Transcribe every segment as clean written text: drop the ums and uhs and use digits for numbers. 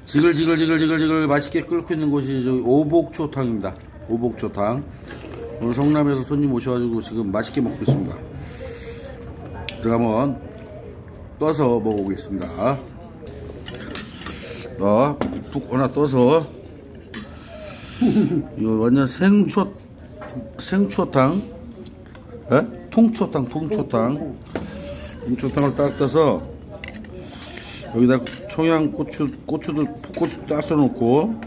지글지글 맛있게 끓고 있는 곳이 저기 오복초탕입니다. 오복초탕. 오늘 성남에서 손님 오셔가지고 지금 맛있게 먹고 있습니다. 제가 한번 떠서 먹어보겠습니다. 푹 하나 떠서. 이거 완전 생초탕, 통초탕을 딱 떠서 여기다 고추도 딱 썰어놓고,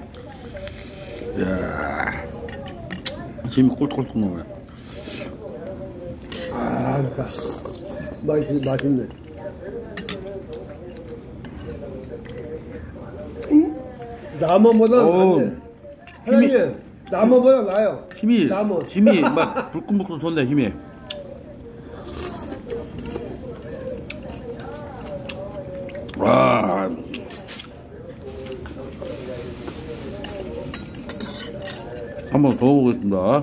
이야, 짐이 꼴떡꼴떡 먹어요. 맛있네. 나무보다 낫네. 나무보다 나아요. 힘이 막 불끈불끈 솟네, 힘이. 와. 한번 더 먹겠습니다.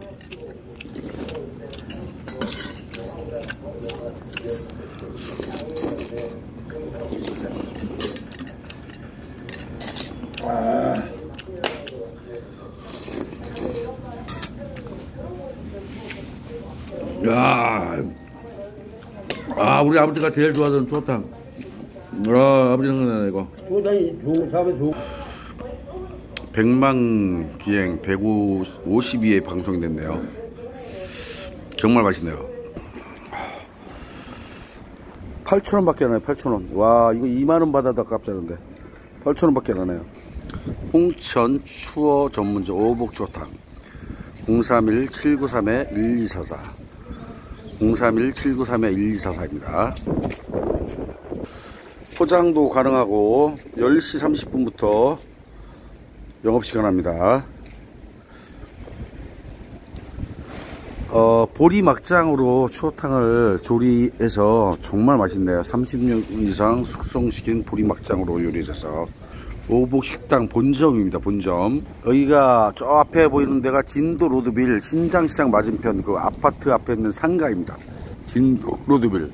우리 아버지가 제일 좋아하던 초탕. 아버지 생각나네, 이거. 초탕이 좋은. 백만기행 152회 방송이 됐네요. 정말 맛있네요. 8,000원 밖에 안 해요. 8,000원. 와, 이거 2만원 받아도 아깝잖은데 8,000원 밖에 안 해요. 홍천 추어 전문점 오복초탕 031-793-1244 031-793-1244입니다. 포장도 가능하고 10시 30분부터 영업시간 합니다. 보리막장으로 추어탕을 조리해서 정말 맛있네요. 30년 이상 숙성시킨 보리막장으로 요리해서 오복식당 본점입니다. 본점. 여기가 저 앞에 보이는 데가 진도 로드빌 신장시장 맞은편 그 아파트 앞에 있는 상가입니다. 진도 로드빌.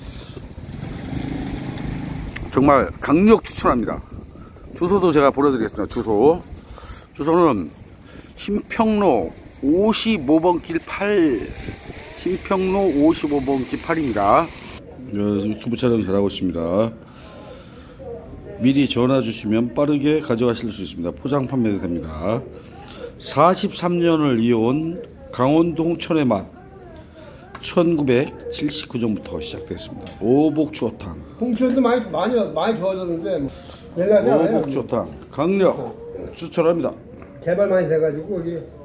정말 강력 추천합니다. 주소도 제가 보내드리겠습니다. 주소는 신평로 55번 길 8, 신평로 55번 길 8입니다. 유튜브 촬영 잘하고 있습니다. 미리 전화 주시면 빠르게 가져가실 수 있습니다. 포장 판매도 됩니다. 43년을 이어온 강원도 홍천의 맛 1979년부터 시작됐습니다. 오복추어탕. 홍천도 많이 좋아졌는데 오복추어탕 강력 추천합니다. 개발 많이 돼가지고 여기